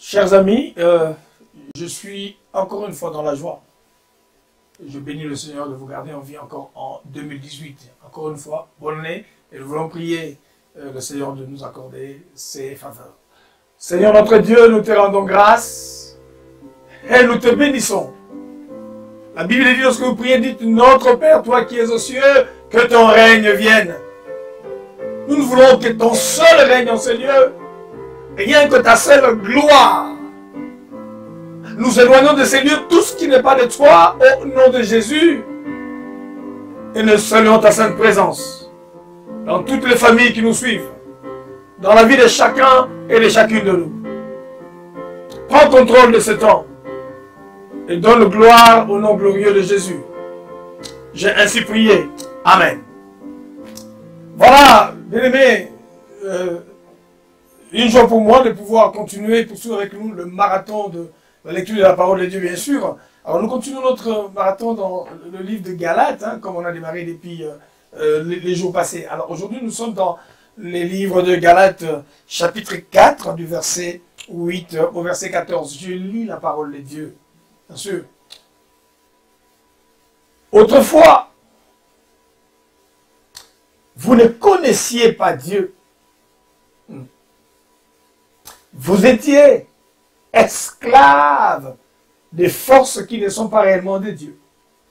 Chers amis, je suis encore une fois dans la joie. Je bénis le Seigneur de vous garder en vie encore en 2018. Encore une fois, bonne année et nous voulons prier le Seigneur de nous accorder ses faveurs. Seigneur notre Dieu, nous te rendons grâce et nous te bénissons. La Bible dit lorsque vous priez, dites notre Père, toi qui es aux cieux, que ton règne vienne. Nous ne voulons que ton seul règne en ces lieux, rien que ta seule gloire. Nous éloignons de ces lieux tout ce qui n'est pas de toi au nom de Jésus et nous saluons ta sainte présence dans toutes les familles qui nous suivent, dans la vie de chacun et de chacune de nous. Prends contrôle de ce temps et donne gloire au nom glorieux de Jésus. J'ai ainsi prié. Amen. Voilà, bien-aimés, une joie pour moi de pouvoir continuer, poursuivre avec nous le marathon de la lecture de la parole de Dieu, bien sûr. Alors nous continuons notre marathon dans le livre de Galates, hein, comme on a démarré depuis les jours passés. Alors aujourd'hui nous sommes dans les livres de Galates, chapitre 4, du verset 8 au verset 14. Je lis la parole de Dieu, bien sûr. Autrefois, vous ne connaissiez pas Dieu. Vous étiez esclaves des forces qui ne sont pas réellement de Dieu.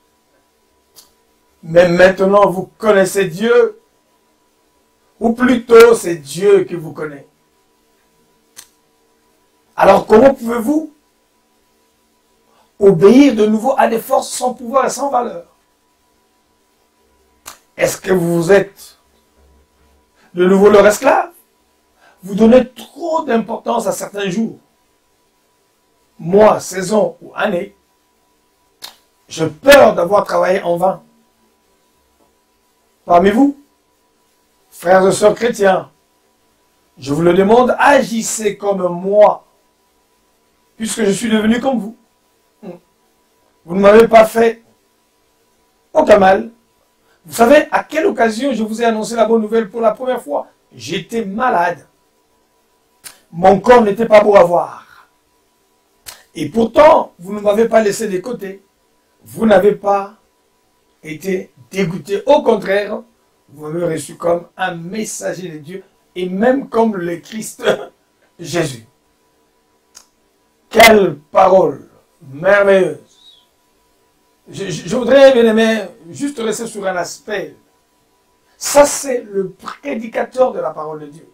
Mais maintenant, vous connaissez Dieu, ou plutôt, c'est Dieu qui vous connaît. Alors, comment pouvez-vous obéir de nouveau à des forces sans pouvoir et sans valeur? Est-ce que vous êtes de nouveau leur esclave? Vous donnez trop d'importance à certains jours, mois, saisons ou années. J'ai peur d'avoir travaillé en vain. Parmi vous, frères et sœurs chrétiens, je vous le demande, agissez comme moi, puisque je suis devenu comme vous. Vous ne m'avez pas fait aucun mal. Vous savez à quelle occasion je vous ai annoncé la bonne nouvelle pour la première fois? J'étais malade. Mon corps n'était pas beau à voir. Et pourtant, vous ne m'avez pas laissé de côté. Vous n'avez pas été dégoûté. Au contraire, vous m'avez reçu comme un messager de Dieu et même comme le Christ Jésus. Quelle parole merveilleuse. Je voudrais, bien aimé, juste rester sur un aspect. Ça, c'est le prédicateur de la parole de Dieu.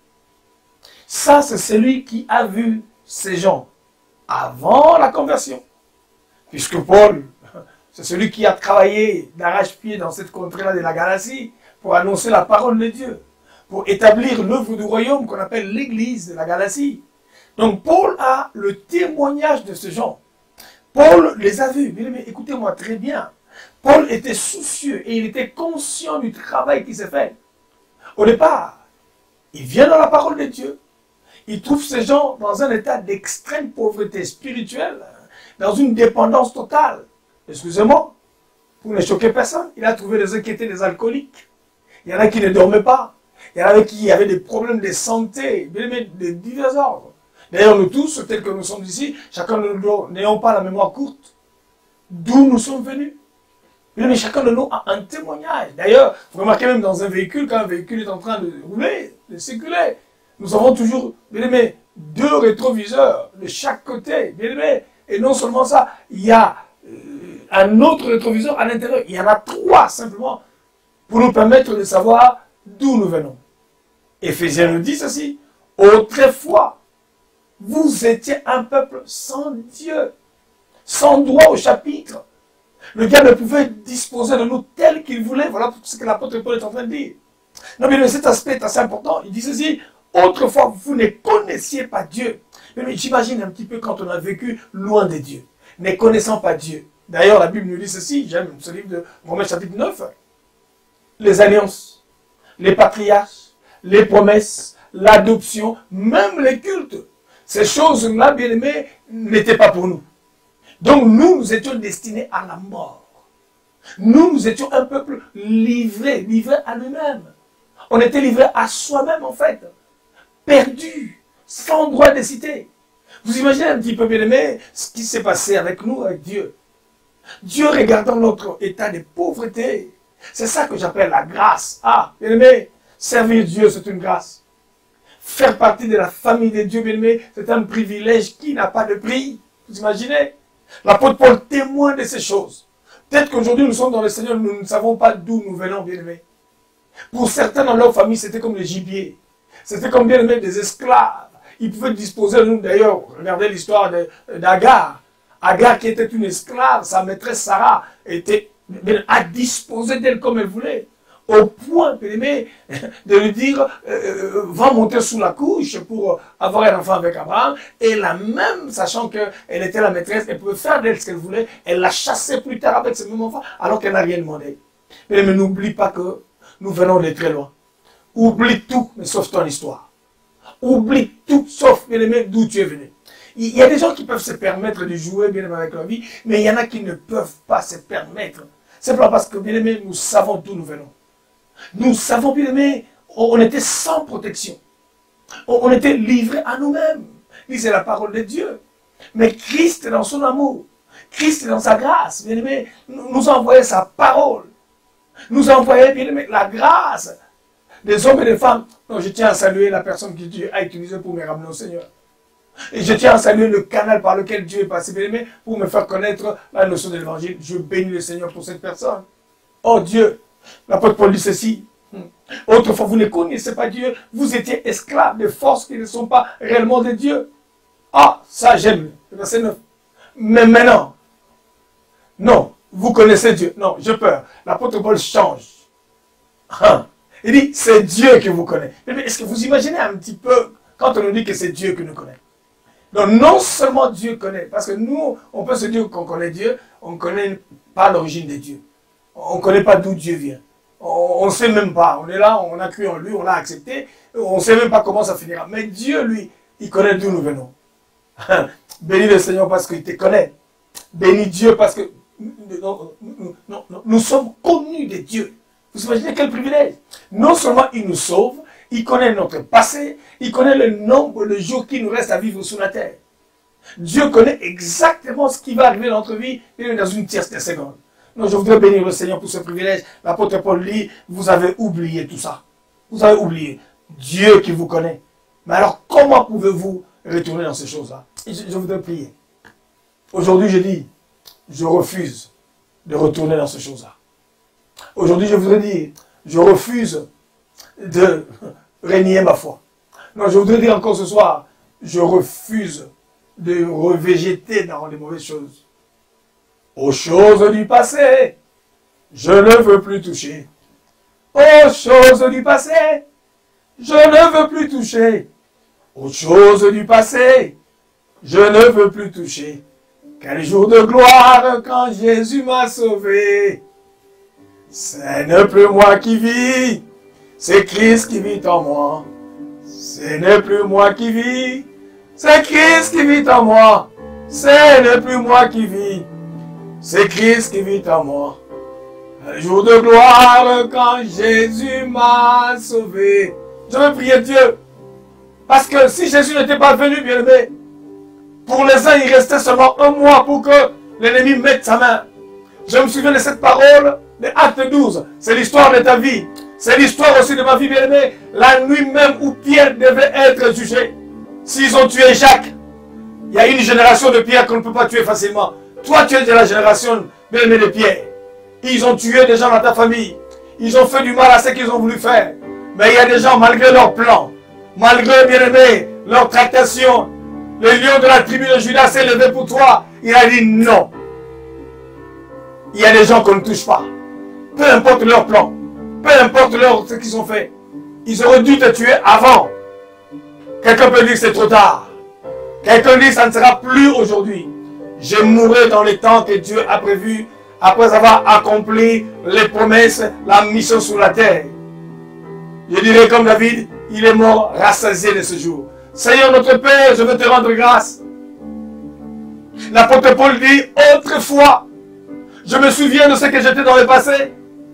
Ça, c'est celui qui a vu ces gens avant la conversion. Puisque Paul, c'est celui qui a travaillé d'arrache-pied dans cette contrée-là de la Galatie pour annoncer la parole de Dieu, pour établir l'œuvre du royaume qu'on appelle l'église de la Galatie. Donc Paul a le témoignage de ces gens. Paul les a vus. Mais écoutez-moi très bien. Paul était soucieux et il était conscient du travail qui s'est fait. Au départ, il vient dans la parole de Dieu. Il trouve ces gens dans un état d'extrême pauvreté spirituelle, dans une dépendance totale. Excusez-moi, pour ne choquer personne, il a trouvé des inquiétés, des alcooliques. Il y en a qui ne dormaient pas. Il y en a qui avaient des problèmes de santé, de divers ordres. D'ailleurs, nous tous, tels que nous sommes ici, chacun de nous n'ayons pas la mémoire courte. D'où nous sommes venus. Mais chacun de nous a un témoignage. D'ailleurs, vous remarquez même dans un véhicule, quand un véhicule est en train de rouler, de circuler, nous avons toujours, bien aimé, deux rétroviseurs de chaque côté, bien aimé. Et non seulement ça, il y a un autre rétroviseur à l'intérieur. Il y en a trois simplement pour nous permettre de savoir d'où nous venons. Éphésiens nous dit ceci. Autrefois, vous étiez un peuple sans Dieu, sans droit au chapitre. Le diable ne pouvait disposer de nous tel qu'il voulait. Voilà ce que l'apôtre Paul est en train de dire. Non, mais cet aspect est assez important. Il dit ceci. Autrefois, vous ne connaissiez pas Dieu. Mais j'imagine un petit peu quand on a vécu loin de Dieu, ne connaissant pas Dieu. D'ailleurs, la Bible nous dit ceci, j'aime ce livre de Romains chapitre 9. Les alliances, les patriarches, les promesses, l'adoption, même les cultes. Ces choses-là, bien aimés, n'étaient pas pour nous. Donc nous étions destinés à la mort. Nous étions un peuple livré à lui-même. On était livré à soi-même en fait. Perdu, sans droit de cité. Vous imaginez un petit peu, bien aimé, ce qui s'est passé avec nous, avec Dieu. Dieu regardant notre état de pauvreté. C'est ça que j'appelle la grâce. Ah, bien aimé, servir Dieu, c'est une grâce. Faire partie de la famille de Dieu, bien aimé, c'est un privilège qui n'a pas de prix. Vous imaginez? L'apôtre Paul témoigne de ces choses. Peut-être qu'aujourd'hui nous sommes dans le Seigneur, nous ne savons pas d'où nous venons, bien aimé. Pour certains dans leur famille, c'était comme les gibiers. C'était comme, bien aimé, des esclaves. Ils pouvaient disposer de nous, d'ailleurs, regardez l'histoire d'Agar. Agar, qui était une esclave, sa maîtresse Sarah, a disposé d'elle comme elle voulait. Au point, bien aimé, de lui dire, va monter sous la couche pour avoir un enfant avec Abraham. Et la même, sachant qu'elle était la maîtresse, elle pouvait faire d'elle ce qu'elle voulait. Elle l'a chassée plus tard avec ce même enfant, alors qu'elle n'a rien demandé. Mais n'oublie pas que nous venons de très loin. Oublie tout, mais sauf ton histoire. Oublie tout, sauf, bien aimé, d'où tu es venu. Il y a des gens qui peuvent se permettre de jouer, bien aimé, avec leur vie, mais il y en a qui ne peuvent pas se permettre. Simplement parce que, bien aimé, nous savons d'où nous venons. Nous savons, bien aimé, on était sans protection. On était livrés à nous-mêmes. C'est la parole de Dieu. Mais Christ, dans son amour, Christ, dans sa grâce, bien aimé, nous a envoyé sa parole. Nous a envoyé, bien aimé, la grâce des hommes et des femmes. Donc, je tiens à saluer la personne que Dieu a utilisée pour me ramener au Seigneur. Et je tiens à saluer le canal par lequel Dieu est passé, bien aimé, pour me faire connaître la notion de l'évangile. Je bénis le Seigneur pour cette personne. Oh Dieu, l'apôtre Paul dit ceci. Autrefois, vous ne connaissez pas Dieu, vous étiez esclaves de forces qui ne sont pas réellement de Dieu. Ah, ça j'aime, verset 9. Mais maintenant, non, vous connaissez Dieu. Non, j'ai peur. L'apôtre Paul change. Il dit, c'est Dieu qui vous connaît. Mais est-ce que vous imaginez un petit peu quand on nous dit que c'est Dieu qui nous connaît? Donc non seulement Dieu connaît, parce que nous, on peut se dire qu'on connaît Dieu, on ne connaît pas l'origine de Dieu. On ne connaît pas d'où Dieu vient. On ne sait même pas. On est là, on a cru en lui, on l'a accepté. On ne sait même pas comment ça finira. Mais Dieu, lui, il connaît d'où nous venons. Bénis le Seigneur parce qu'il te connaît. Bénis Dieu parce que nous sommes connus de Dieu. Vous imaginez quel privilège? Non seulement il nous sauve, il connaît notre passé, il connaît le nombre de jours qui nous reste à vivre sous la terre. Dieu connaît exactement ce qui va arriver dans notre vie, même dans une tierce de seconde. Non, je voudrais bénir le Seigneur pour ce privilège. L'apôtre Paul dit, vous avez oublié tout ça. Vous avez oublié Dieu qui vous connaît. Mais alors, comment pouvez-vous retourner dans ces choses-là? Je voudrais prier. Aujourd'hui, je dis, je refuse de retourner dans ces choses-là. Aujourd'hui, je voudrais dire, je refuse de renier ma foi. Non, je voudrais dire encore ce soir, je refuse de revégéter dans les mauvaises choses. Aux choses du passé, je ne veux plus toucher. Aux choses du passé, je ne veux plus toucher. Aux choses du passé, je ne veux plus toucher. Quel jour de gloire quand Jésus m'a sauvé. Ce n'est plus moi qui vis, c'est Christ qui vit en moi. Ce n'est plus moi qui vis, c'est Christ qui vit en moi. Ce n'est plus moi qui vis, c'est Christ qui vit en moi. Un jour de gloire quand Jésus m'a sauvé. Je veux prier Dieu. Parce que si Jésus n'était pas venu, bien aimé, pour les uns, il restait seulement un mois pour que l'ennemi mette sa main. Je me souviens de cette parole de Acte 12. C'est l'histoire de ta vie. C'est l'histoire aussi de ma vie, bien aimé. La nuit même où Pierre devait être jugé. S'ils ont tué Jacques, il y a une génération de Pierre qu'on ne peut pas tuer facilement. Toi, tu es de la génération, bien aimé, de Pierre. Ils ont tué des gens dans ta famille. Ils ont fait du mal à ce qu'ils ont voulu faire. Mais il y a des gens, malgré leur plan, malgré, bien aimé, leur tractation, le lion de la tribu de Judas s'est levé pour toi. Il a dit non. Il y a des gens qu'on ne touche pas. Peu importe leur plan, peu importe ce qu'ils ont fait. Ils auraient dû te tuer avant. Quelqu'un peut dire que c'est trop tard. Quelqu'un dit que ça ne sera plus aujourd'hui. Je mourrai dans les temps que Dieu a prévus après avoir accompli les promesses, la mission sur la terre. Je dirais comme David, il est mort rassasié de ce jour. Seigneur notre Père, je veux te rendre grâce. L'apôtre Paul dit, autrefois, je me souviens de ce que j'étais dans le passé.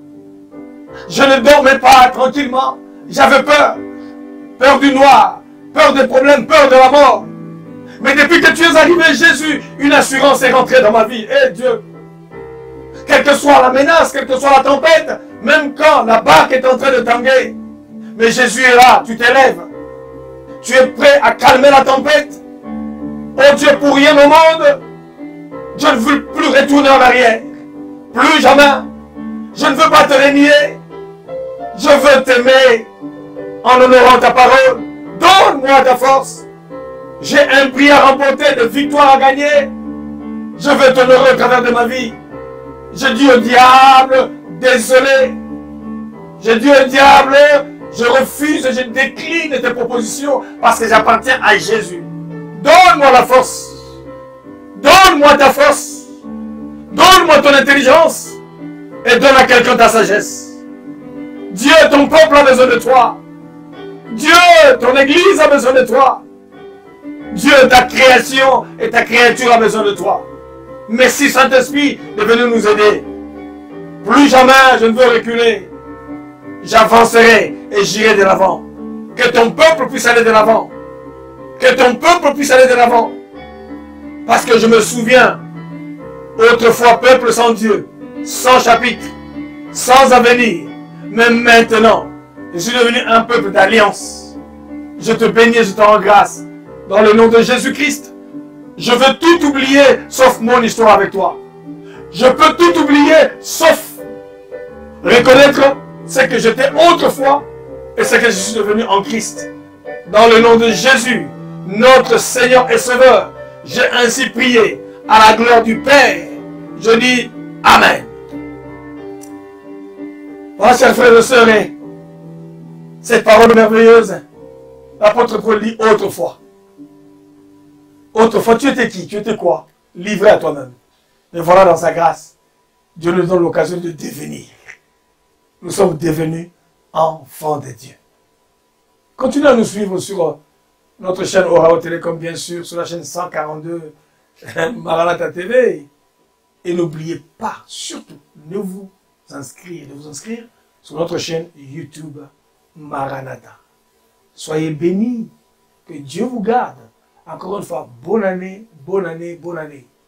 Je ne dormais pas tranquillement. J'avais peur. Peur du noir, peur des problèmes, peur de la mort. Mais depuis que tu es arrivé, Jésus, une assurance est rentrée dans ma vie. Eh Dieu, quelle que soit la menace, quelle que soit la tempête, même quand la barque est en train de tanguer, mais Jésus est là, tu t'élèves. Tu es prêt à calmer la tempête. Oh Dieu, pour rien au monde, je ne veux plus retourner en arrière. Plus jamais. Je ne veux pas te renier. Je veux t'aimer en honorant ta parole. Donne-moi ta force. J'ai un prix à remporter, de victoire à gagner. Je veux t'honorer au travers de ma vie. Je dis au diable, désolé. Je dis au diable, je refuse, je décline tes propositions parce que j'appartiens à Jésus. Donne-moi la force. Donne-moi ta force. Donne-moi ton intelligence. Et donne à quelqu'un ta sagesse. Dieu, ton peuple a besoin de toi. Dieu, ton église a besoin de toi. Dieu, ta création et ta créature a besoin de toi. Merci Saint-Esprit de venir nous aider. Plus jamais je ne veux reculer. J'avancerai et j'irai de l'avant. Que ton peuple puisse aller de l'avant. Que ton peuple puisse aller de l'avant. Parce que je me souviens, autrefois peuple sans Dieu, sans chapitre, sans avenir. Mais maintenant, je suis devenu un peuple d'alliance. Je te bénis et je te rends grâce. Dans le nom de Jésus-Christ, je veux tout oublier sauf mon histoire avec toi. Je peux tout oublier sauf reconnaître ce que j'étais autrefois et ce que je suis devenu en Christ. Dans le nom de Jésus, notre Seigneur et Sauveur, j'ai ainsi prié à la gloire du Père. Je dis Amen. Voilà, chers frères et sœurs, cette parole merveilleuse, l'apôtre Paul dit autrefois. Autrefois, tu étais qui? Tu étais quoi? Livré à toi-même. Mais voilà, dans sa grâce, Dieu nous donne l'occasion de devenir. Nous sommes devenus enfants de Dieu. Continuez à nous suivre sur notre chaîne Orao Télécom, bien sûr, sur la chaîne 142 Maranatha TV. Et n'oubliez pas, surtout, de vous inscrire sur notre chaîne YouTube Maranatha. Soyez bénis, que Dieu vous garde. Encore une fois, bonne année, bonne année, bonne année.